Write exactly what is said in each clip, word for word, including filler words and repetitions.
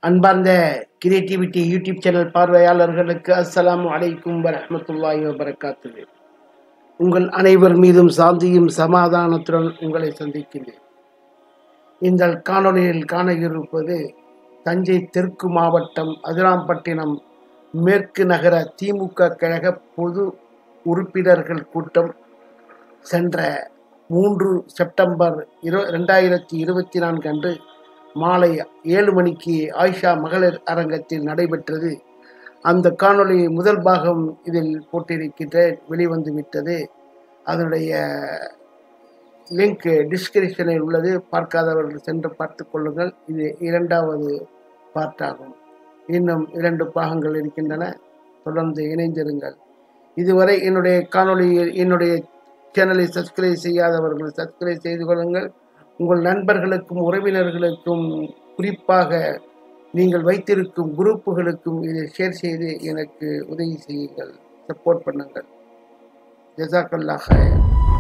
அன்பார்ந்த creativity YouTube channel பார்வையாளர்களுக்கு அஸ்ஸலாமு அலைக்கும் வரஹ்மத்துல்லாஹி வபரகாத்துஹு. உங்கள் அனைவர் மீதும் சாந்தியும் சமாதானத்துடன் உங்களை சந்திக்கின்றேன். இந்த காணொலியில் காண இருப்பது தஞ்சை தெற்கு மாவட்டம் அதிராம்பட்டினம் மேற்கு நகர திமுக கழக பொது உறுப்பினர்கள் கூட்டம் சென்ற மூன்று செப்டம்பர் இரு ரெண்டாயிரத்தி இருபத்தி நான்கு அன்று மாலை ஏழு மணிக்கு ஆயிஷா மகளிர் அரங்கத்தில் நடைபெற்றது. அந்த காணொளி முதல் பாகம் இதில் போட்டிருக்கின்ற வெளிவந்து விட்டது. அதனுடைய லிங்க் டிஸ்கிரிப்ஷனில் உள்ளது. பார்க்காதவர்கள் சென்று பார்த்து கொள்ளுங்கள். இது இரண்டாவது பார்ட்டாகும். இன்னும் இரண்டு பாகங்கள் இருக்கின்றன. தொடர்ந்து இணைந்திருங்கள். இதுவரை என்னுடைய காணொளியில் என்னுடைய சேனலை சப்ஸ்கிரைப் செய்யாதவர்கள் சப்ஸ்கிரைப் செய்து கொள்ளுங்கள். உங்கள் நண்பர்களுக்கும் உறவினர்களுக்கும் குறிப்பாக நீங்கள் வைத்திருக்கும் குரூப்புகளுக்கும் இதை ஷேர் செய்து எனக்கு உதவி செய்யுங்கள், சப்போர்ட் பண்ணுங்கள். ஜஸாக்கல்லாஹ் ஹைர்.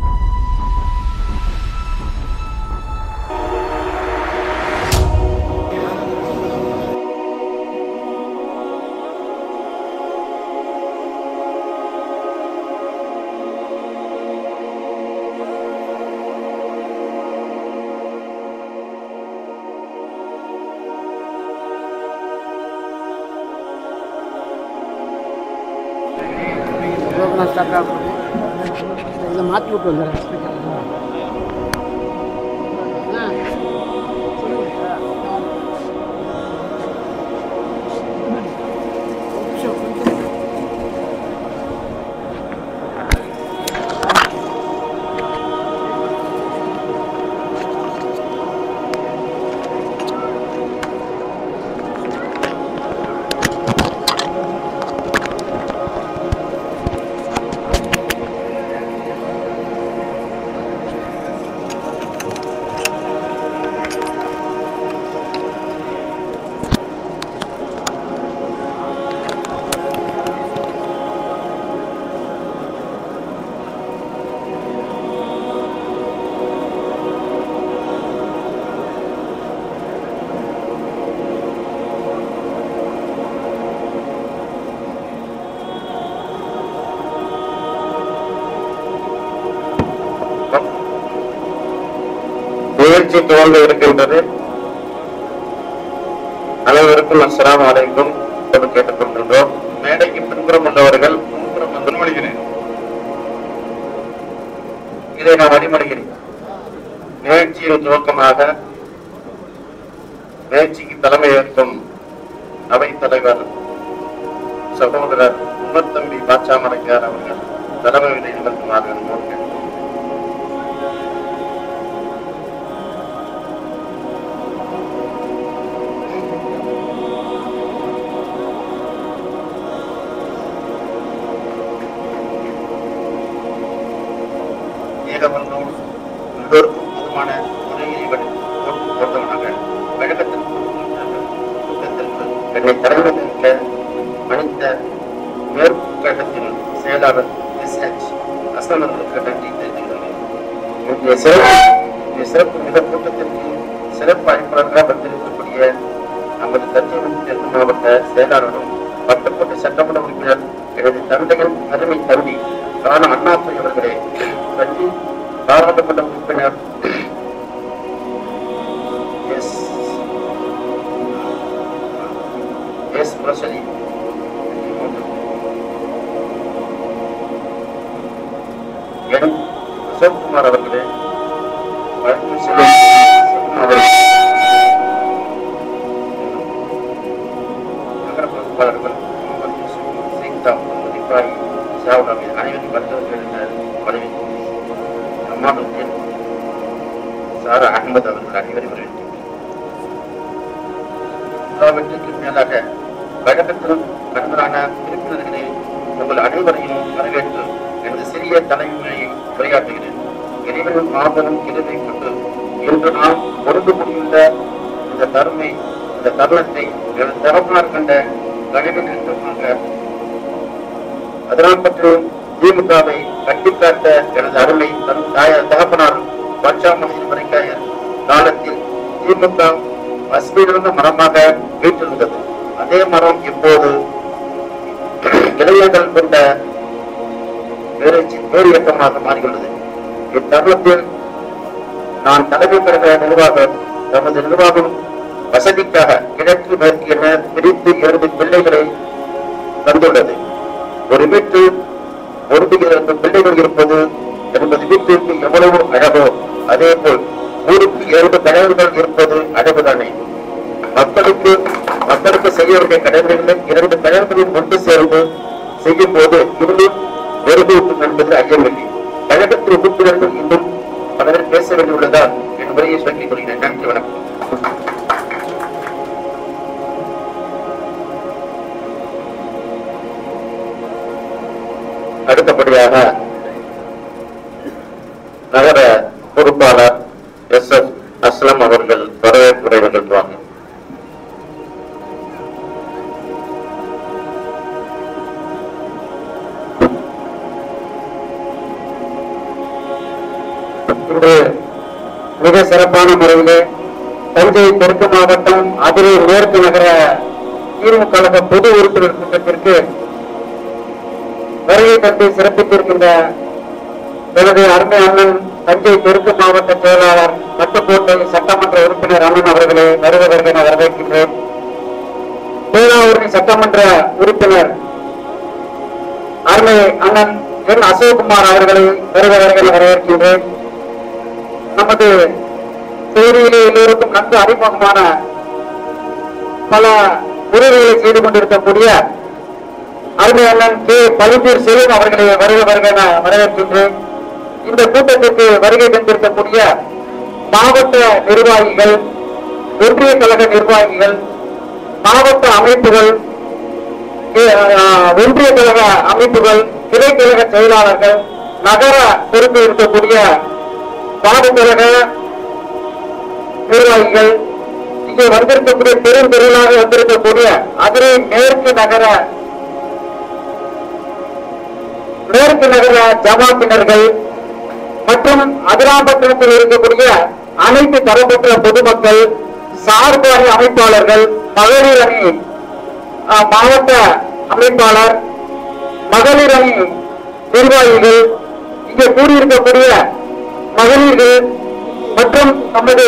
இதை மாற்றி விட்டு வந்துடுறேன். நிகழ்ச்சி துவங்க இருக்கின்றது. அனைவருக்கும் அஸ்ஸலாமு அலைக்கும் கேட்டுக் கொண்டிருந்தோம். மேடைக்கு பின்புறம் உள்ளவர்கள் முன்புறம் முன்மொழிகிறேன். இதை நான் வழிமொழிகிறேன். நிகழ்ச்சியின் துவக்கமாக நிகழ்ச்சிக்கு தலைமை ஏற்கும் அவை தலைவர் சகோதரர் உமர் தம்பி பாட்சா மலைக்கார் அவர்கள் தலைமையினை நிகழ்த்துமாறு நோக்கி எல்லோருக்கும் பொதுவான முறையை போட்டவனாக கழகத்தின் கூட்டத்திற்கு என்னை தலைமையில மனித மேற்கு கழகத்தின் செயலாளர் எஸ் எச் அசன் அவர்களுக்கு நன்றி தெரிவித்துள்ளேன். இன்றைய சிறப்பு சிறப்பு மிக கூட்டத்திற்கு சிறப்பு அழைப்பாளராக வந்திருக்கக்கூடிய நமது தஞ்சை தெற்கு மாவட்ட செயலாளரும் பட்டப்பட்ட சட்டமன்ற உறுப்பினர் எனது தந்தையின் அருமை தம்பி காண அண்ணாதுரை அவர்களே, தஞ்சை பாராளுமன்ற உறுப்பினர் S S Murasoli, N Ashokkumar அவர்களே, வழக்கு செல்லும் நகர பொறுப்பாளர்கள் சீதா மதிப்பாய் சாவுடாமி அனைவரும் மருத்துவர்கள் பதவி அம்மாவுக்கு சாரா அகமது அவர்கள் அனைவரும் வரவேற்கிறேன். எல்லாவற்றுக்கு மேலாக கழகத்திலும் நண்பரான உறுப்பினர்களே, உங்கள் அனைவரையும் வரவேற்று எனது சிறிய தலைமுறையை உரையாற்றுகிறேன். இறைவனின் மாபெரும் கிருபை கொண்டு இன்று நாம் பொருந்து முடியுள்ள இந்த தருமை இந்த தருணத்தை எனது தரப்பார் கண்ட கழக நிறுத்தமாக அதிராம்பட்டினம் திமுகவை கட்டிக்காட்ட எனது அருமை தன் தாய தகப்பனார் பாட்சா மகளிர் மறைக்காயர் காலத்தில் திமுக பசுமையிலிருந்த மரமாக வீற்றிருந்தது. அதே மரம் இப்போது இளைஞர்கள் கொண்ட வேறு இயக்கமாக மாறியுள்ளது. இத்தருணத்தில் நான் தலைமை கழக நிர்வாகம் தமது நிர்வாகம் வசதிக்காக கிழக்கு மேற்கு என பிரித்து இரண்டு பிள்ளைகளை தந்துள்ளது. ஒரு வீட்டில் ஒன்று இரண்டு பிள்ளைகள் இருப்பது என்பது வீட்டிற்கு எவ்வளவு அழகோ அதே போல் ஊருக்கு இரண்டு கணவர்கள் இருப்பது அழகுதானே. மக்களுக்கு மக்களுக்கு செய்ய வேண்டிய கடமைகளை இரண்டு கணவர்களில் ஒன்று சேர்ந்து செய்யும் போது இன்னும் வெறுப்பூட்டும் என்பது ஐயமில்லை. கழகத்தில் உறுப்பினர்கள் இன்னும் பலரும் பேச வேண்டியுள்ளதால் என் உரையை சொல்லிக் கொள்கிறேன். நன்றி, வணக்கம். அடுத்தபடியாக நகர பொறுப்பாளர் எஸ் எஸ் அஸ்லம் அவர்கள் வரவேற்புரை நிகழ்த்துவாங்க. இன்று மிக சிறப்பான முறையிலே தஞ்சை தெற்கு மாவட்டம் அதிரை மேற்கு நகர திமுக கழக பொது உறுப்பினர் கூட்டத்திற்கு வருகை தந்து சிறப்பித்திருக்கின்ற எனது அருமை அண்ணன் தஞ்சை தெற்கு மாவட்ட செயலாளர் பட்டுக்கோட்டை சட்டமன்ற உறுப்பினர் அண்ணன் அவர்களே வருக வருக என வரவேற்கின்றேன். பேராவூரணி சட்டமன்ற உறுப்பினர் அருமை அண்ணன் என் அசோக்குமார் அவர்களை வருக வருக என வரவேற்கின்றேன். நமது செய்தியிலே எல்லோருக்கும் நன்கு அறிமுகமான பல உதவிகளை செய்து கொண்டிருக்கக்கூடிய அருமை அண்ணன் கே பழுப்பூர் செல்வம் அவர்களை வருக வருக என வரவேற்கின்றேன். இந்த கூட்டத்திற்கு வருகை தந்திருக்கக்கூடிய மாவட்ட நிர்வாகிகள், ஒன்றிய கழக நிர்வாகிகள், மாவட்ட அமைப்புகள், ஒன்றிய கழக அமைப்புகள், கிளை கழக செயலாளர்கள், நகர பொறுப்பில் இருக்கக்கூடிய வார்டு கழக நிர்வாகிகள், இங்கே வந்திருக்கக்கூடிய பெருந்திரளாக வந்திருக்கக்கூடிய அதிரை மேற்கு நகர மேற்கு நகர ஜமாத்தினர்கள் மற்றும் அதிராம்பட்டினத்தில் இருக்கக்கூடிய அனைத்து தரப்பட்ட பொதுமக்கள், சார்பு அணி அமைப்பாளர்கள், மகளிர் அணி மாவட்ட அமைப்பாளர், மகளிர் அணி நிர்வாகிகள், இங்கே கூடியிருக்கக்கூடிய மகளிர்கள் மற்றும் நமது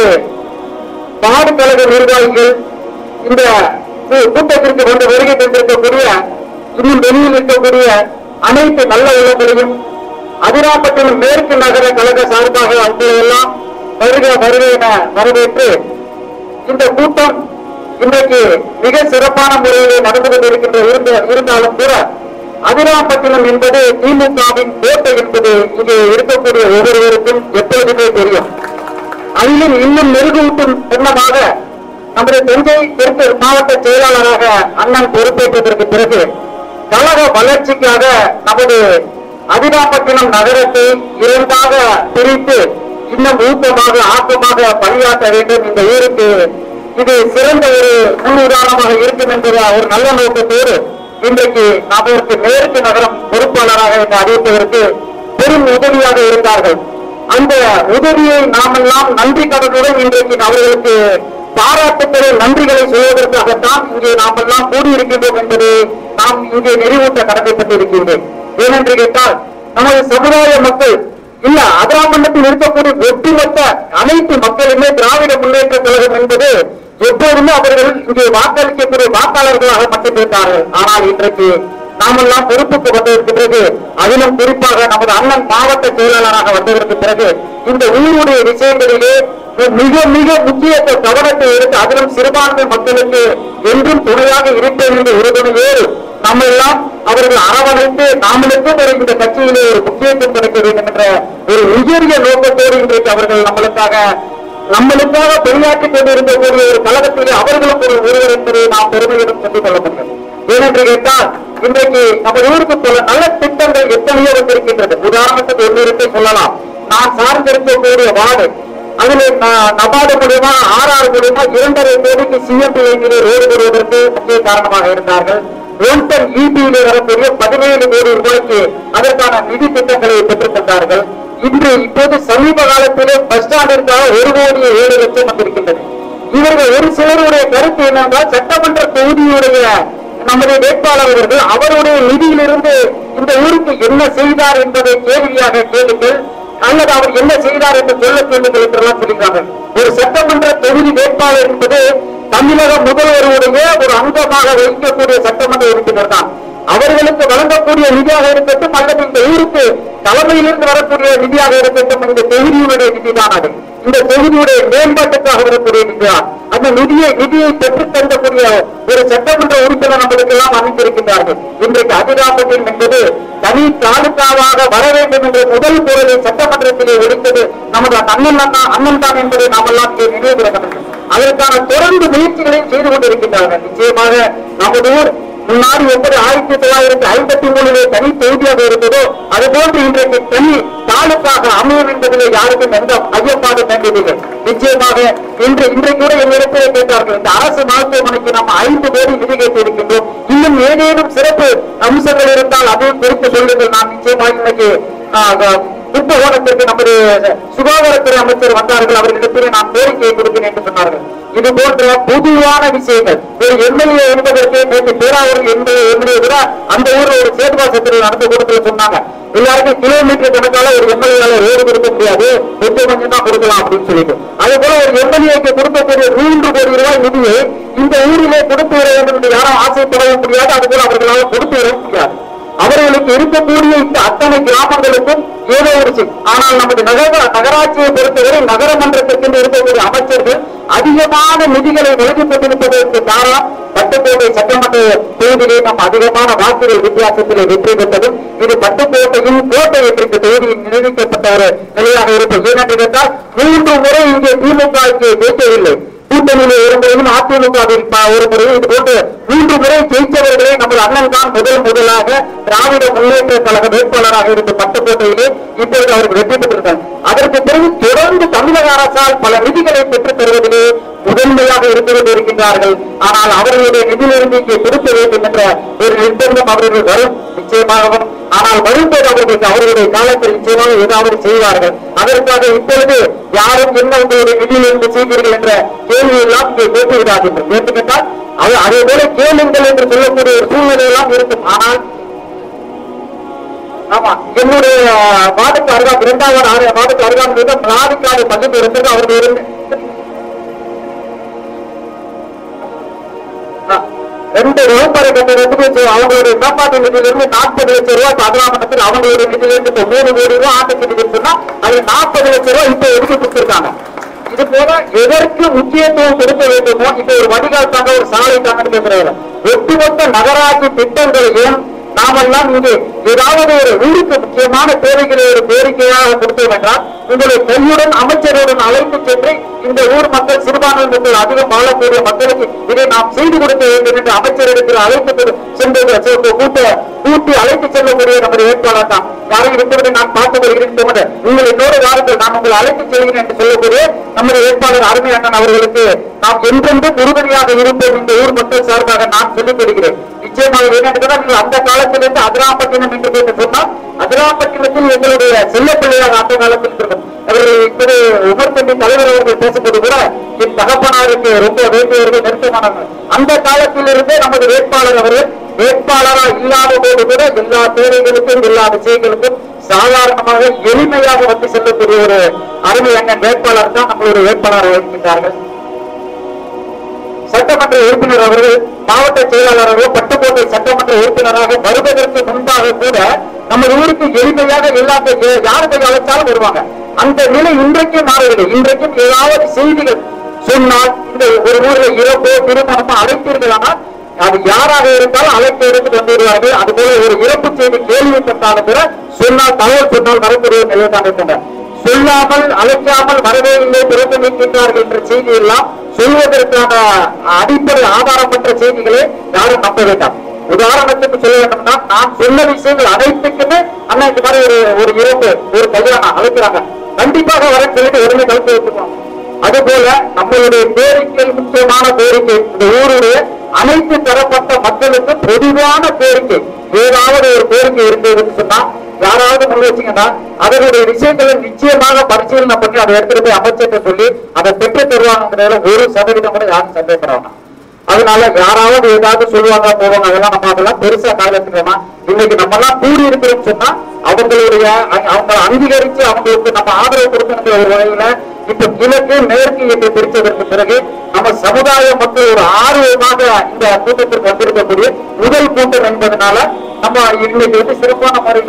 வார்டு கழக நிர்வாகிகள், இந்த கூட்டத்திற்கு வந்து வருகை தந்திருக்கக்கூடிய இன்னும் வெளியில் இருக்கக்கூடிய அனைத்து நல்ல உள்ளங்களையும் அதிராம்பட்டினம் மேற்கு நகர கழக சார்பாக அவர்களெல்லாம் வருக வருக என வரவேற்று இந்த கூட்டம் இன்றைக்கு மிக சிறப்பான முறையில் நடந்து கொண்டிருக்கின்ற இருந்தாலும் கூட அதிராம்பட்டினம் என்பது திமுகவின் கோட்டை என்பது இங்கே இருக்கக்கூடிய ஒவ்வொருவருக்கும் எப்பொழுதுமே தெரியும். அதிலும் இன்னும் மெருகூட்டும் சின்னமாக நமது தஞ்சை தெற்கு மாவட்ட செயலாளராக அண்ணன் பொறுப்பேற்றதற்கு பிறகு கழக வளர்ச்சிக்காக நமது அதிராம்பட்டினம் நகரத்தை இரண்டாக பிரித்து இன்னும் ஊக்கமாக ஆக்கமாக பணியாற்ற வேண்டும். இந்த ஊருக்கு இது சிறந்த ஒரு முன்னுதாரணமாக இருக்கும் என்கிற ஒரு நல்ல நோக்கத்தோடு இன்றைக்கு நமக்கு மேற்கு நகரம் பொறுப்பாளராக என்று அறிவிப்பதற்கு பெரும் உதவியாக இருந்தார்கள். அந்த உதவியை நாமெல்லாம் நன்றி கடனுடன் இன்றைக்கு அவர்களுக்கு பாராட்டுக்களை நன்றிகளை சொல்வதற்காகத்தான் இங்கே நாம் எல்லாம் கூடியிருக்கின்றோம் என்பது நாம் இங்கே நிறைவேற்ற கடமைப்பட்டிருக்கின்றேன். ஏனென்று கேட்டால் நமது சமுதாய மக்கள் இல்ல அதிராம்பட்டினத்தில் இருக்கக்கூடிய ஒட்டுமொத்த அனைத்து மக்களுமே திராவிட முன்னேற்ற கழகம் என்பது எப்போதுமே அவர்கள் இங்கே வாக்களிக்கக்கூடிய வாக்காளர்களாக மட்டுமிருந்தார்கள். ஆனால் இன்றைக்கு நாமெல்லாம் பொறுப்புக்கு வந்ததற்கு பிறகு, அதிலும் குறிப்பாக நமது அண்ணன் மாவட்ட செயலாளராக வந்ததற்கு பிறகு இந்த ஊருடைய விஷயங்களிலே மிக மிக முக்கியத்துவ கவனத்தை எடுத்து அதிலும் சிறுபான்மை மக்களுக்கு என்றும் துணையாக இருப்பேன் என்ற உறுதுணையோடு நம்ம எல்லாம் அவர்கள் அரவணைத்து நாமளுக்கும் ஒரு இந்த கட்சியிலே ஒரு முக்கியத்துவம் கிடைக்க வேண்டும் என்ற ஒரு உயரிய நோக்கத்தோடு இன்றைக்கு அவர்கள் நம்மளுக்காக நம்மளுக்காக பணியாற்றிக் கொண்டிருக்கக்கூடிய ஒரு கழகத்திலே அவர்களும் ஒரு ஒருவர் என்பதை நாம் பெருமையுடன் சொல்லிக் கொள்ள முடியும். ஏனென்று கேட்டால் இன்றைக்கு நம்ம ஊருக்கு சொல்ல நல்ல திட்டங்கள் எத்தனையோ வந்திருக்கின்றது. உதாரணத்துக்கு ஒன்றிருப்பை சொல்லலாம். நான் சார்ந்திருக்கக்கூடிய வார்டு அதில் நபார்டு மூலியமா ஆர்ஆர் மூலியமா இரண்டரை கோடிக்கு சிஎம்பி ரோடு போடுவதற்கு முக்கிய காரணமாக இருந்தார்கள். ஒன்டன் இபியிலே வரக்கூடிய பதினேழு கோடி ரூபாய்க்கு அதற்கான நிதி திட்டங்களை பெற்றுத் தந்தார்கள். இன்று இப்போது சமீப காலத்திலே பஸ் ஸ்டாண்டிற்காக ஒரு கோடி ஏழு லட்சம் வந்திருக்கின்றது. இவர்கள் ஒரு சிலருடைய கருத்து என்னென்றால் சட்டமன்ற தொகுதியுடைய நமது வேட்பாளர் அவர்கள் அவருடைய நிதியிலிருந்து இந்த ஊருக்கு என்ன செய்தார் என்பதை கேள்வியாக கேளுங்கள், அல்லது அவர் என்ன செய்தார் என்று சொல்ல கேள்விகள் என்றெல்லாம் சொல்கிறார்கள். ஒரு சட்டமன்ற தொகுதி வேட்பாளர் என்பது தமிழக முதல்வருடைய ஒரு அங்கமாக வைக்கக்கூடிய சட்டமன்ற உறுப்பினர் தான். அவர்களுக்கு வழங்கக்கூடிய நிதியாக இருக்கட்டும் அல்லது இந்த ஊருக்கு தலைமையிலிருந்து வரக்கூடிய நிதியாக இருக்கட்டும், இந்த தொகுதியுடைய நிதிதான் அது. இந்த தொகுதியுடைய மேம்பாட்டுக்காக வரக்கூடிய நிதிதான். அந்த நிதியை நிதியை பெற்றுத் தந்தக்கூடிய ஒரு சட்டமன்ற உறுப்பினர் நம்மளுக்கு எல்லாம் அமைந்திருக்கின்றார்கள். இன்றைக்கு அதிகாரத்தின் என்பது தனி தாலுக்காவாக வர வேண்டும் என்ற முதல் குரலை சட்டமன்றத்திலே ஒழித்தது நமது அண்ணன் அண்ணன் தான் என்பதை நாம் எல்லாம் நினைவுகிற வேண்டும். அதற்கான தொடர்ந்து முயற்சிகளையும் செய்து கொண்டிருக்கின்றார்கள். நிச்சயமாக நமது ஊர் முன்னாடி எப்படி ஆயிரத்தி தொள்ளாயிரத்தி ஐம்பத்தி மூணுல தனி தொகுதியாக இருந்ததோ அதுபோன்று இன்றைக்கு தனி தாலுக்காக அமையும் என்பதிலே யாருக்கும் எந்த ஐயப்பாடு வேண்டியதில்லை. நிச்சயமாக இன்று இன்றைக்கு கூட என்னிடத்திலே கேட்டார்கள், இந்த அரசு மருத்துவமனைக்கு நாம் ஐந்து கோடி நிதி கேட்டு இருக்கின்றோம், இன்னும் ஏதேனும் சிறப்பு அம்சங்கள் இருந்தால் அதையும் குறித்து சொல்லுங்கள். நான் நிச்சயமாக இன்னைக்கு கும்பகோணத்திற்கு நமது சுகாதாரத்துறை அமைச்சர் வந்தார்கள், அவர்களிடத்திலே நான் கோரிக்கையை கொடுக்கிறேன் என்று சொன்னார்கள். இது போன்ற பொதுவான விஷயங்கள் ஒரு எம்எல்ஏ என்பதற்கு நேற்று பேராவூர் என்னுடைய விட அந்த ஊர்ல ஒரு சேதுவாசத்தில் நடந்த கூட்டத்தில் சொன்னாங்க, எல்லாருக்கும் கிலோமீட்டர் கணக்கால ஒரு எம்எல்ஏ ரோடு கொடுக்க முடியாது, கொஞ்சம் கொஞ்சம் தான் கொடுக்கலாம் அப்படின்னு சொல்லிட்டு, அதே போல ஒரு எம்எல்ஏக்கு கொடுக்கக்கூடிய மூன்று கோடி ரூபாய் நிதியை இந்த ஊரிலே கொடுத்து வர வேண்டும் என்று யாரும் ஆசைப்படவும் முடியாது, அதுபோல அவர்களால் கொடுத்து வர முடியாது. அவர்களுக்கு இருக்கக்கூடிய இந்த அத்தனை கிராமங்களுக்கும் ஏதோ ஒரு சிக். ஆனால் நமது நகர நகராட்சியை பொறுத்தவரை நகரமன்றத்திற்கு இருக்கக்கூடிய அமைச்சர்கள் அதிகமான நிதிகளை வழங்கப்பட்டிருப்பதற்கு காரணம் பட்டுக்கோட்டை சட்டமன்ற தொகுதியிலே நாம் அதிகமான வாக்குகள் வித்தியாசத்திலே வெற்றி பெற்றதும் இது பட்டுக்கோட்டையின் கோட்டை வெற்றிக்கு தொகுதியில் நிரூபிக்கப்பட்ட ஒரு நிலையாக இருப்பது. ஏனென்று கேட்டால் மூன்று முறை இங்கே திமுகவுக்கு ஜெயிக்கவில்லை, கூட்டணியில் இருந்ததும் அதிமுகவில் ஒரு முறை இது போன்று மூன்று முறை ஜெயித்தவர்களே நமது அண்ணன் தான் முதல் முதலாக திராவிட முன்னேற்ற கழக வேட்பாளராக இருந்த பட்டுக்கோட்டையிலே இப்பொழுது அவர்கள் வெற்றி பெற்றிருந்தார். அதற்கு பிறகு தொடர்ந்து தமிழக அரசால் பல நிதிகளை பெற்றுத் தருவதிலே முதன்மையாக இருந்து கொண்டிருக்கின்றார்கள். ஆனால் அவர்களுடைய நிதியிலிருந்து இங்கே கொடுக்க வேண்டும் என்ற ஒரு நிர்பந்தம் அவர்கள் வரும் நிச்சயமாகவும். ஆனால் வரும்போது அவர்களுக்கு அவர்களுடைய காலத்தில் நிச்சயமாக ஏதாவது செய்வார்கள். அதற்காக இப்பொழுது யாரும் என்ன உங்களுடைய நிதியிலிருந்து செய்வீர்கள் என்ற கேள்வி எல்லாம் இங்கே கேட்டு விடாதீர்கள். கேட்டு கேட்டால் அது அதே போல கேளுங்கள் என்று சொல்லக்கூடிய ஒரு சூழ்நிலை எல்லாம் இருக்கும். ஆனால் ஆமா என்னுடைய வார்டுக்கு அருகாம் இரண்டாவது வார்டுக்கு அருகாம் நாடுக்காடு பகுதி இருந்தது. அவர்கள் இருந்து ரெண்டு வகுப்பறை கட்டணத்துக்கு அவங்களுடைய மேம்பாட்டு நிதியிலிருந்து நாற்பது லட்சம் ரூபாய் பதினாமத்தில் அவங்களுடைய நிதியிலிருந்து இப்ப மூணு கோடி ரூபாய் ஆண்டு நிதி சொன்னா அது நாற்பது லட்சம் ரூபாய் இப்ப ஒதுக்கி கொடுத்திருக்காங்க. இது போல எதற்கு முக்கியத்துவம் கொடுக்க வேண்டுமோ இப்ப ஒரு வடிகால் தாங்க ஒரு சாலை தாங்கன்னு கேட்கிறாங்க. ஒட்டுமொத்த நகராட்சி திட்டங்களையும் நாமெல்லாம் இங்கே ஏதாவது ஒரு ஊருக்கு முக்கியமான தேவைகளை ஒரு கோரிக்கையாக கொடுத்தோம் என்றால் உங்களை கையுடன் அமைச்சருடன் அழைத்து சென்று இந்த ஊர் மக்கள் சிறுபான்மை மக்கள் அதிகம் வாழக்கூடிய மக்களுக்கு இதை நாம் செய்து கொடுக்க வேண்டும் என்று அமைச்சரிடத்தில் அழைத்து சென்று கூட்ட கூட்டி அழைத்து செல்லக்கூடிய நமது வேட்பாளர் தான். யாரையும் விட்டுவிட்டு நான் பார்த்து வருகிறேன், உங்கள் என்னோடு வாருங்கள், நான் உங்களை அழைத்து செல்கிறேன் என்று சொல்லக்கூடிய நமது வேட்பாளர் அருமை அண்ணன் அவர்களுக்கு நாம் என்றென்றும் உறுதுணையாக இருப்போம் இந்த ஊர் மக்கள் சார்பாக நான் சொல்லிக் கொள்கிறேன். நிச்சயமாக என்னென்றால் நீங்கள் அந்த காலத்திலிருந்து அதிராம்பட்டினம் என்று கேட்டு சொன்னால் அதிராம்பட்டினத்தில் எங்களுடைய செல்ல பிள்ளையாக அந்த காலத்தில் இருக்கும். அவர்கள் இப்போது உமர்கண்டி தலைவர் அவர்கள் பேசும்போது கூட என் தகப்பனாருக்கு ரொம்ப வேண்டியவர்கள் நெருக்கமானவர்கள். அந்த காலத்திலிருந்தே நமது வேட்பாளர் அவர்கள் வேட்பாளராக இல்லாத போது கூட எல்லா தேவைகளுக்கும் எல்லா விஷயங்களுக்கும் சாதாரணமாக எளிமையாக வந்து செல்லக்கூடிய ஒரு அருமை அண்ணன் வேட்பாளர் தான் நம்மளுடைய வேட்பாளராக இருக்கின்றார்கள். சட்டமன்ற உறுப்பினர் அவர்கள் மாவட்ட செயலாளர்கள் பட்டுக்கோட்டை சட்டமன்ற உறுப்பினராக வருவதற்கு முன்பாக கூட நம்ம ஊருக்கு எளிமையாக எல்லா யாருக்கு அழைச்சாலும் வருவாங்க. அந்த நிலை இன்றைக்கும் மாறவில்லை. இன்றைக்கும் ஏதாவது செய்திகள் சொன்னால் இந்த ஒரு ஊர்ல இறப்போ திருமணமோ அழைப்பீர்கள், ஆனால் அது யாராக இருந்தாலும் அழைப்பு எடுத்து வந்துடுவார்கள். அதுபோல ஒரு இறப்பு செய்தி கேள்விப்பட்டாலும் கூட சொன்னால் தகவல் சொன்னால் வரக்கூடிய நிலை தான் இருக்கின்றன. சொல்லாமல் அழைக்காமல் வரவே இல்லை திறந்து நிற்கின்றார்கள் என்ற செய்தி எல்லாம் சொல்வதற்கான அடிப்படை ஆதாரமற்ற செய்திகளை யாரும் நம்ப வேண்டாம். உதாரணத்துக்கு சொல்ல வேண்டும்னா நான் சொன்ன விஷயங்கள் அனைத்துக்குமே அண்ணா இந்த மாதிரி ஒரு ஒரு இறப்பு ஒரு கல்யாணம் அழைக்கிறாங்க, கண்டிப்பாக வர சொல்லிட்டு உடனே கலந்து வச்சுக்கணும். அதுபோல நம்மளுடைய கோரிக்கை முக்கியமான கோரிக்கை இந்த ஊருடைய அனைத்து தரப்பட்ட மக்களுக்கு பொதுவான கோரிக்கை ஏதாவது ஒரு கோரிக்கை இருந்ததுன்னு சொன்னா யாராவது முன் வச்சீங்கன்னா அதனுடைய விஷயங்களை நிச்சயமாக பரிசீலனை பண்ணி அதை எடுத்துட்டு போய் அமைச்சர்கிட்ட சொல்லி அதை பெற்று தருவாங்கிறதுல ஒரு சதவீதம் கூட யாரும் சந்தேகப்படுறாங்க. அதனால யாராவது ஏதாவது சொல்லுவாங்க போவாங்க, அதெல்லாம் நம்ம அதெல்லாம் பெருசா காலத்துக்கோமா. இன்னைக்கு நம்ம எல்லாம் கூடி இருக்கிறோம்னு சொன்னா அவங்களுடைய அவங்க அங்கீகரிச்சு அவங்களுக்கு நம்ம ஆதரவு கொடுக்கணுங்கிற ஒரு வகையில இப்ப கிழக்கு மேற்கு என்று பிரிச்சதற்கு பிறகு நம்ம சமுதாய மக்கள் ஒரு ஆர்வமாக இந்த கூட்டத்திற்கு வந்திருக்கக்கூடிய முதல் கூட்டம் என்பதனால நம்ம இன்னைக்கு வந்து சிறப்பான முறையில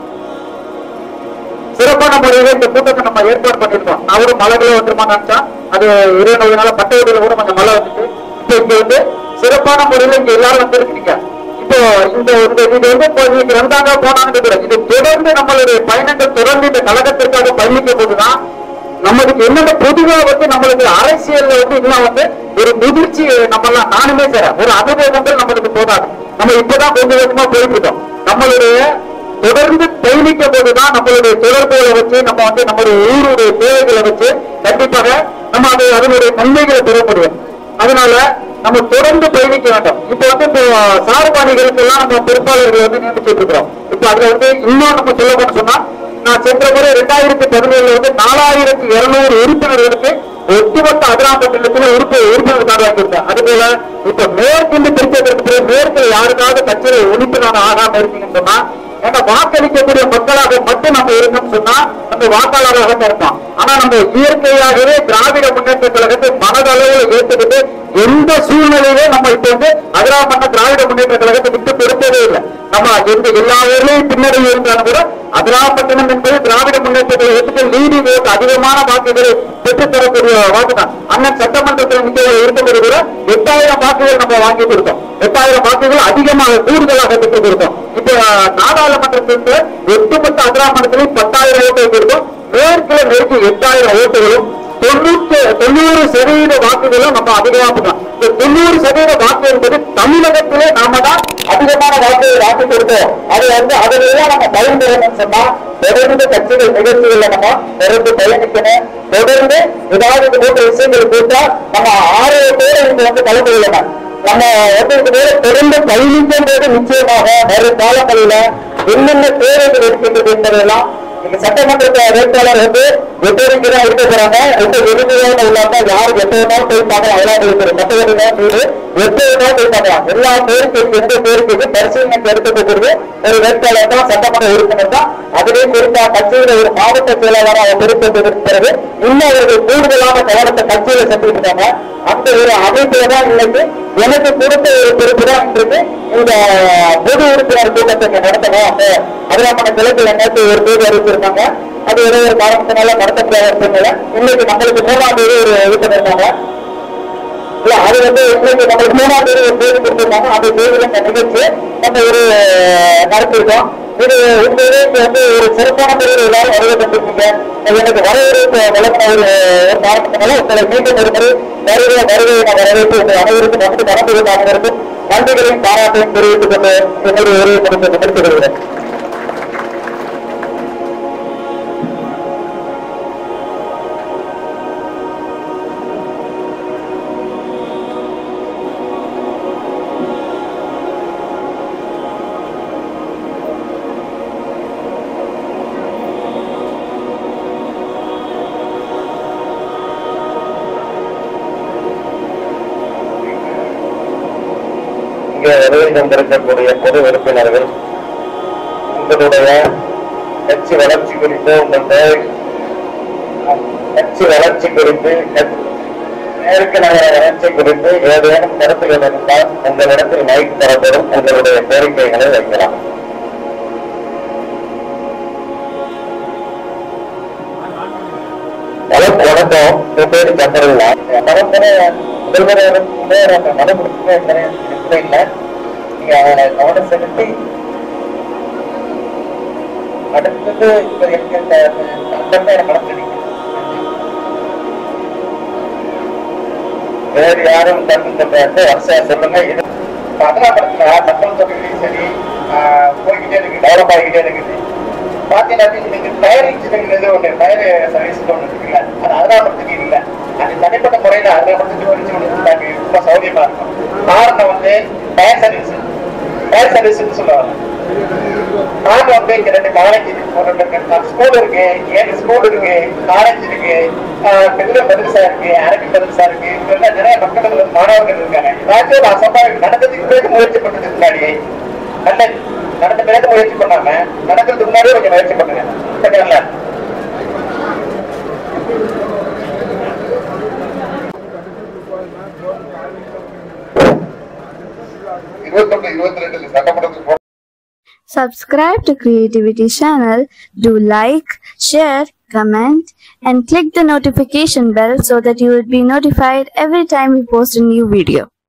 சிறப்பான முறையில இந்த கூட்டத்தை நம்ம ஏற்பாடு பண்ணிருக்கோம். அவரும் மலைகளை வந்துருமா நினைச்சா அது இறைவனால பட்டவடியில கூட கொஞ்சம் மழை வந்துட்டு இப்ப இங்க வந்து சிறப்பான முறையில இங்க எல்லாரும் வந்திருக்கீங்க. இப்போ இந்த இது வந்து இன்னைக்கு ரெண்டாங்க போனாங்க. இது தொடர்ந்து நம்மளுடைய பயணங்கள் தொடர்ந்து இந்த கழகத்திற்காக பயணிக்கும் போதுதான் நம்மளுக்கு என்னென்ன பொதுவா வந்து நம்மளுக்கு அரசியல்ல வந்து இன்னும் வந்து ஒரு முதிர்ச்சி நம்ம எல்லாம் நானுமே சார் ஒரு அனுபவங்கள் நம்மளுக்கு போதாது. நம்ம இப்பதான் கொஞ்சம் கொஞ்சமா போயிட்டு இருக்கோம். நம்மளுடைய தொடர்ந்து பயணிக்கும் போதுதான் நம்மளுடைய தொடர்புகளை வச்சு நம்ம வந்து நம்மளுடைய ஊருடைய தேவைகளை வச்சு கண்டிப்பாக நம்ம அதை அதனுடைய நன்மைகளை பெற முடியும். அதனால நம்ம தொடர்ந்து பயணிக்க வேண்டும். இப்ப வந்து இப்போ சார்பாணிகளுக்கு எல்லாம் நம்ம பொறுப்பாளர்கள் வந்து நியமிச்சுட்டு இருக்கிறோம். இப்ப அதுல வந்து இன்னும் நம்ம சொல்ல போன சொன்னா நான் சென்ற முறை இரண்டாயிரத்தி பதினேழுல வந்து நாலாயிரத்தி இருநூறு உறுப்பினர்களுக்கு ஒட்டுமொத்த அதிராம்பட்டினத்துல உறுப்பு உறுப்பினர் கார்டு வாங்கியிருக்கேன். அது போல இப்ப மேற்கொண்டு பிரிச்சதற்கு மேற்கு யாருக்காவது கட்சியில உறுப்பினர் ஆகாம இருக்கீங்கன்னு சொன்னா ஏன்னா வாக்களிக்கக்கூடிய மக்களாக மட்டும் நம்ம இருக்கணும்னு சொன்னா நம்ம வாக்காளராக இருப்போம். ஆனா நம்ம இயற்கையாகவே திராவிட முன்னேற்ற கழகத்தை மனதளவில் ஏற்றுக்கிட்டு எந்த சூழ்நிலையிலே நம்ம இப்ப வந்து அதிராமண்ண திராவிட முன்னேற்ற கழகத்தை விட்டு பெருத்ததே இல்லை. நம்ம எந்த எல்லா ஊர்லயும் பின்னடைவு இருந்தாலும் கூட அதிராம்பட்டினம் என்பது திராவிட முன்னேற்ற கழகத்துக்கு லீடிங் ஓட்டு அதிகமான வாக்குகளை பெற்றுத்தரக்கூடிய வாக்கு தான். அண்ணன் சட்டமன்றத்தில் நிற்க இருக்கும்போது கூட எட்டாயிரம் வாக்குகள் நம்ம வாங்கி கொடுத்தோம். எட்டாயிரம் வாக்குகள் அதிகமாக கூடுதலாக பெற்றுக் கொடுத்தோம். இப்ப நாடாளுமன்றத்திற்கு ஒட்டுமொத்த அதிராமண்டலத்திலும் பத்தாயிரம் ஓட்டு கொடுத்தோம். மேற்குல நெருக்கி எட்டாயிரம் ஓட்டுகளும் தொண்ணூத்தி தொண்ணூறு சதவீத வாக்குகளும் நம்ம அதிகமாக தொண்ணூறு சதவீத வாக்கு என்பது தமிழகத்திலே நாம தான் அதிகமான வாக்குகளை வாக்கு கொடுத்தோம். அது வந்து அதிலெல்லாம் நம்ம பயன்பெறணும்னு சொன்னா தொடர்ந்து கட்சிகள் நிகழ்ச்சிகள்ல நம்ம தொடர்ந்து பயணிக்கணும். தொடர்ந்து ஏதாவது இது போன்ற விஷயங்கள் கொடுத்தா நம்ம ஆரோக்கியத்தோடு இங்க வந்து கலந்து கொள்ளணும். நம்ம வந்து தொடர்ந்து பயணிக்கும் போது நிச்சயமாக வரும் காலங்களில என்னென்ன தேவைகள் இருக்கின்றது என்பதெல்லாம் சட்டமன்ற வேட்பாளர் வந்து எத்தனைக்கு தான் இருக்க போறாங்க. ரொம்ப எளிமையான உள்ளாங்க யாரு எத்தனை போய் பார்க்கலாம். விளையாட்டு இருக்கிற மற்றவர்கள் மீது எத்தனை போய் பார்க்கலாம். எல்லா பேருக்கு எந்த பேருக்கு பரிசீலனைக்கு எடுத்துக்கக்கூடிய ஒரு வேட்பாளர் தான் சட்டமன்ற உறுப்பினர் தான். அதிலே குறிப்பா கட்சியில ஒரு மாவட்ட செயலாளராக பொறுப்பேற்றிருக்கிறது. இன்னும் அவர்கள் கூடுதலான கவனத்தை கட்சியில சென்றுட்டு இருக்காங்க. அந்த ஒரு அமைப்பை தான் இன்னைக்கு எனக்கு கொடுத்த ஒரு பொறுப்பு தான் இன்றைக்கு இந்த பொது உறுப்பினர் கூட்டத்தை நடத்தணும். அந்த அதிராமண்ண கிழக்குல நேற்று ஒரு தேதி அறிவிச்சிருக்காங்க. அது ஏதோ ஒரு காரணத்தினால நடத்தப்படாத சூழ்நிலை. இன்னைக்கு நம்மளுக்கு மூணாம் தேதி ஒரு இது பண்ணிருக்காங்க. இல்ல அது வந்து இன்னைக்கு நம்மளுக்கு மூணாம் தேதி ஒரு தேதி கொடுத்திருக்காங்க. அந்த தேதியில இந்த நிகழ்ச்சி நம்ம ஒரு நடத்திருக்கோம். இது உண்மையிலே வந்து ஒரு சிறப்பான முறையில் எல்லாரும் வருகை தந்திருக்கீங்க. எனக்கு வரவேற்பு வழங்கின ஒரு காரணத்தினால உங்களை மீண்டும் ஒரு முறை வருகை வருகையை வரவேற்பு உங்கள் அனைவருக்கும் வந்து நடந்து அனைவருக்கும் நன்றிகளையும் பாராட்டையும் தெரிவித்துக் கொண்டு என்னுடைய உரையை முடித்து முடித்துக் கொள்கிறேன். வருகை தந்திருக்கக்கூடிய பொது உறுப்பினர்கள் உங்களுடைய கட்சி வளர்ச்சி குறித்து உங்களுடைய கட்சி வளர்ச்சி குறித்து மேற்கு நகர வளர்ச்சி குறித்து ஏதேனும் கருத்துக்கள் இருந்தால் உங்களிடத்தில் மைக் தரப்படும். உங்களுடைய கோரிக்கைகளை வைக்கலாம். வணக்கம். என் பேரு சந்திரங்களா. பரம்பரை முதல்வர் நடைமுறை இல்லை. நீங்க கவனம் செலுத்தி அடுத்தது இப்ப எனக்கு நடத்தினீங்க. வேறு யாரும் தந்து வரிசையா சொல்லுங்க. இது அதிராமடத்துல மக்கள் தொகையிலையும் சரி போய்கிட்டே இருக்கு, டெவலப் ஆகிக்கிட்டே இருக்குது. பாத்தீங்கன்னா இன்னைக்கு டயர் இன்ஜினியரிங் ஒண்ணு டயர் சர்வீஸ் ஒண்ணு இருக்குல்ல, அது அதிராமடத்துக்கு இல்லை. அது தனிப்பட்ட முறையில அதிராமடத்துக்கு ரொம்ப சௌகரியமா இருக்கும். காரணம் வந்து டயர் சர்வீஸ் டயர் சர்வீஸ்ன்னு சொல்லுவாங்க. நாங்க வந்து இங்க ரெண்டு காலேஜ் இருக்கு, ஸ்கூல் இருக்கு, ஏழு ஸ்கூல் இருக்கு, காலேஜ் இருக்கு, பெரிய மதரசா இருக்கு, அரபி மதரசா இருக்கு, இதெல்லாம் நிறைய மக்கள் மாணவர்கள் இருக்காங்க. ஏதாச்சும் ஒரு அசம்பாவிதம் நடந்ததுக்கு பிறகு முயற்சி பண்றதுக்கு முன்னாடி நல்ல நடந்த பிறகு முயற்சி பண்ணாம நடக்கிறதுக்கு முன்னாடியே கொஞ்சம் முயற்சி பண்ணுங்க. சரிங்களா? இருபத்தொன்னு இருபத்தி ரெண்டுல சட்டமன்றத்துக்கு Subscribe to Creativity channel, do like, share, comment and click the notification bell so that you will be notified every time we post a new video.